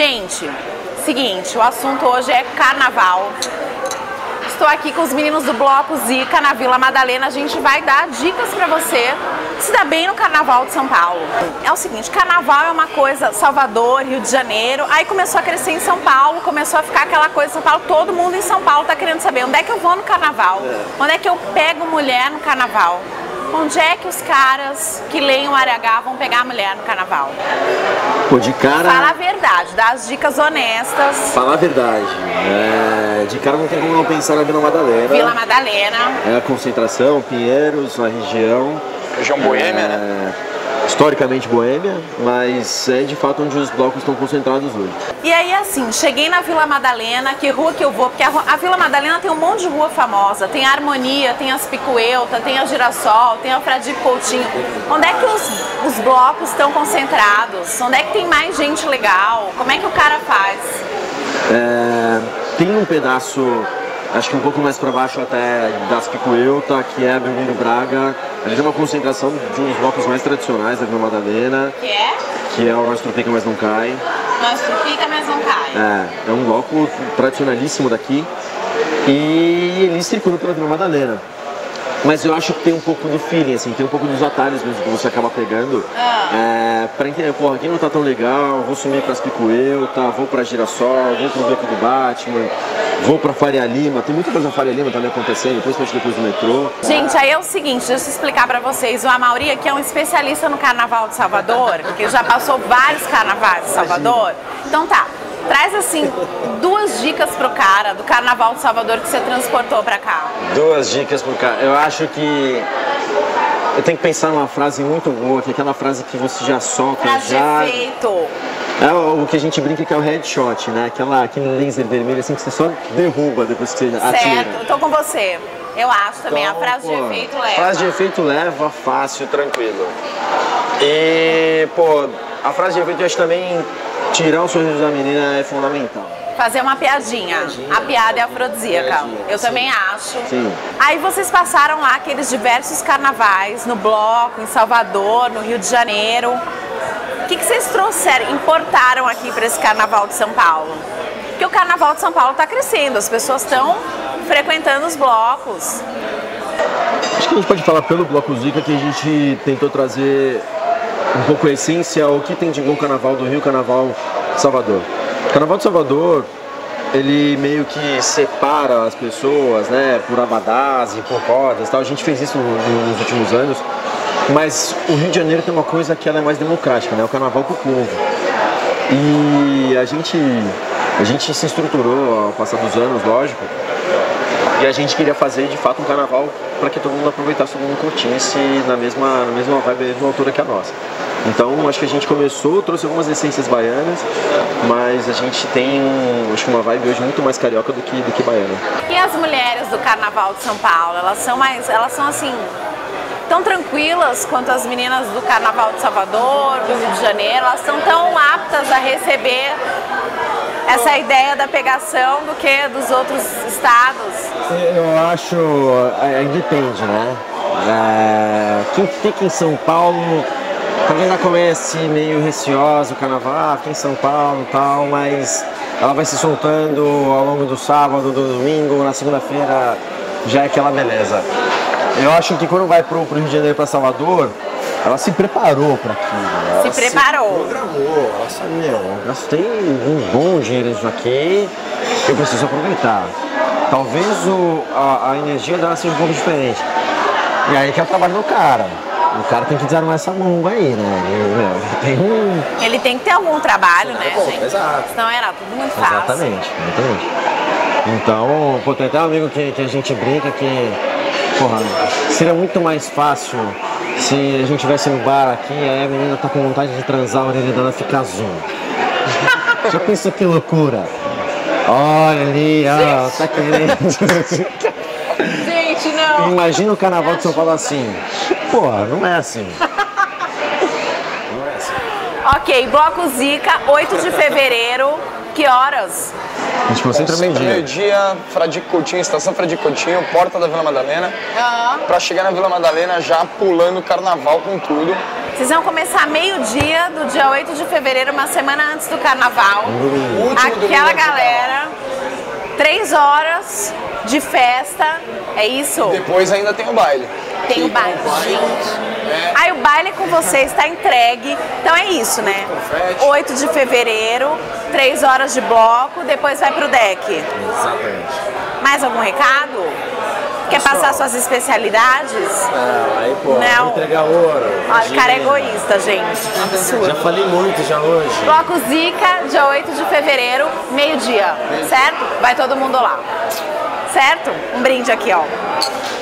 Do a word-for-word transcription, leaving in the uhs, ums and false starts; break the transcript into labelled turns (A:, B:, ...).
A: Gente, seguinte, o assunto hoje é carnaval. Estou aqui com os meninos do Bloco Zica na Vila Madalena. A gente vai dar dicas pra você se dá bem no Carnaval de São Paulo. É o seguinte, Carnaval é uma coisa, Salvador, Rio de Janeiro, aí começou a crescer em São Paulo, começou a ficar aquela coisa em São Paulo, todo mundo em São Paulo tá querendo saber onde é que eu vou no Carnaval, onde é que eu pego mulher no Carnaval. Onde é que os caras que leem o R H vão pegar a mulher no Carnaval?
B: Pô, de cara...
A: Fala a verdade, dá as dicas honestas.
B: Fala a verdade. É... De cara não tem como não pensar na Vila Madalena.
A: Vila Madalena.
B: É a concentração, Pinheiros, a região.
C: Região boêmia,
B: é... né? Historicamente boêmia, mas é de fato onde os blocos estão concentrados hoje.
A: E aí assim, cheguei na Vila Madalena, que rua que eu vou? Porque a, a Vila Madalena tem um monte de rua famosa, tem a Harmonia, tem as Picuelta, tem a Girassol, tem a Fradique Coutinho. Onde é que os, os blocos estão concentrados? Onde é que tem mais gente legal? Como é que o cara faz?
B: É, tem um pedaço, acho que um pouco mais para baixo até das Picuelta, que é a Belmiro Braga. A gente tem uma concentração de um dos blocos mais tradicionais da Vila Madalena.
A: Que é?
B: Que é o Nós Tropica Mas Não Cai.
A: Nós Tropica Mas Não Cai.
B: É, é um bloco tradicionalíssimo daqui. E ele circula pela Vila Madalena. Mas eu acho que tem um pouco do feeling, assim, tem um pouco dos atalhos mesmo que você acaba pegando.
A: Ah.
B: É, pra entender, porra, aqui não tá tão legal, vou sumir pras Picuelta, vou pra Girassol, vou pro Beco do Batman, vou pra Faria Lima, tem muita coisa na Faria Lima também acontecendo, principalmente depois do metrô.
A: Gente, aí é o seguinte, deixa eu explicar pra vocês, o Amaury aqui é um especialista no Carnaval de Salvador, porque já passou vários carnavais de Salvador. Então tá, traz assim, duas dicas pro cara do Carnaval de Salvador que você transportou pra cá.
B: Duas dicas pro cara. Eu acho que eu tenho que pensar numa frase muito boa, que é aquela frase que você já solta,
A: Frase
B: já...
A: de efeito.
B: É o que a gente brinca que é o headshot, né? Aquela, aquele laser vermelho assim que você só derruba depois que você atira.
A: Certo, eu tô com você. Eu acho também,
B: Então,
A: a frase
B: pô,
A: de efeito leva.
C: Frase de efeito leva, fácil, tranquilo. E, pô, a frase de efeito eu acho também tirar o sorriso da menina é fundamental.
A: Fazer uma piadinha. piadinha. A piada é afrodisíaca.
B: Piadinha,
A: eu
B: sim.
A: também acho.
B: Sim.
A: Aí vocês passaram lá aqueles diversos carnavais, no Bloco, em Salvador, no Rio de Janeiro. O que, que vocês trouxeram, importaram aqui para esse Carnaval de São Paulo? Porque o Carnaval de São Paulo está crescendo, as pessoas estão frequentando os blocos.
B: Acho que a gente pode falar pelo Bloco Zica que a gente tentou trazer um pouco a essência, o que tem de bom Carnaval do Rio, Carnaval de Salvador. O Carnaval de Salvador, ele meio que separa as pessoas, né, por abadás e por rodas e tal. A gente fez isso nos últimos anos, mas o Rio de Janeiro tem uma coisa que ela é mais democrática, né, o Carnaval com o povo. E a gente, a gente se estruturou ao passar dos anos, lógico, e a gente queria fazer de fato um carnaval para que todo mundo aproveitasse, todo mundo curtisse na mesma, na mesma vibe, na mesma altura que a nossa. Então acho que a gente começou, trouxe algumas essências baianas, mas a gente tem acho que uma vibe hoje muito mais carioca do que, do que baiana.
A: E as mulheres do Carnaval de São Paulo, elas são mais, elas são assim, tão tranquilas quanto as meninas do Carnaval de Salvador, do Rio de Janeiro, elas são tão aptas a receber essa ideia da pegação do que dos outros estados?
B: Eu acho, aí depende, né? É, quem fica em São Paulo talvez já comece meio receosa o carnaval, aqui em São Paulo e tal, mas ela vai se soltando ao longo do sábado, do domingo, na segunda-feira já é aquela beleza. Eu acho que quando vai pro, pro Rio de Janeiro, para Salvador, ela se preparou para aquilo. Ela
A: se preparou.
B: Se programou. Ela sabe, meu, eu gastei um bom dinheiro nisso aqui, eu preciso aproveitar. Talvez o, a, a energia dela seja um pouco diferente. E aí que é o trabalho do cara. O cara tem que desarmar essa mão aí, né? Ele, meu, ele tem um...
A: Ele tem que ter algum trabalho, né,
B: bom,
A: gente?
B: Exato.
A: Senão era tudo muito fácil.
B: Exatamente, exatamente. Então, pô, tem até um amigo que, que a gente brinca que, porra, seria muito mais fácil se a gente estivesse no bar aqui e aí a menina tá com vontade de transar, a orelha dela fica azul. Já pensou que loucura? Olha ali, ó, tá querendo...
A: Gente, não!
B: Imagina o Carnaval de São Paulo assim. Porra, não é assim. Não é assim.
A: Ok, Bloco Zica, oito de fevereiro, que horas?
B: A gente concentra meio-dia.
C: Meio-dia, Fradique Coutinho, estação Fradique Coutinho, porta da Vila Madalena.
A: Ah.
C: Pra chegar na Vila Madalena já pulando o carnaval com tudo.
A: Vocês vão começar meio-dia do dia oito de fevereiro, uma semana antes do carnaval.
C: Último
A: Aquela
C: domingo
A: galera, três horas de festa, é isso?
D: Depois ainda tem o baile.
A: Tem o baile, gente. Aí o baile com você está entregue. Então é isso, né? oito de fevereiro, três horas de bloco, depois vai pro deck.
B: Exatamente.
A: Mais algum recado? Quer passar suas especialidades?
B: Não, aí pô,
A: Não.
B: vou entregar ouro.
A: Olha, o cara é egoísta, gente. Absurdo.
B: Já falei muito já hoje.
A: Bloco Zica, dia oito de fevereiro, meio-dia. Certo? Vai todo mundo lá. Certo? Um brinde aqui, ó.